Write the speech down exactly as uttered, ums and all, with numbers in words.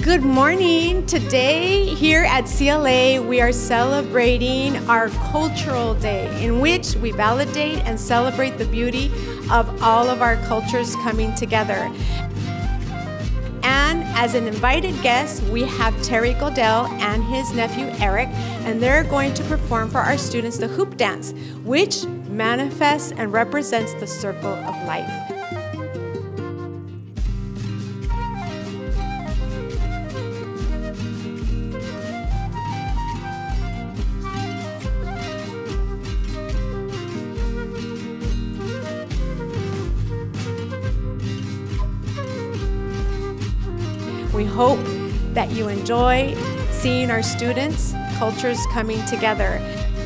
Good morning. Today here at C L A we are celebrating our Cultural Day, in which we validate and celebrate the beauty of all of our cultures coming together. And as an invited guest, we have Terry Goedel and his nephew Eric, and they're going to perform for our students the hoop dance, which manifests and represents the circle of life. We hope that you enjoy seeing our students' cultures coming together.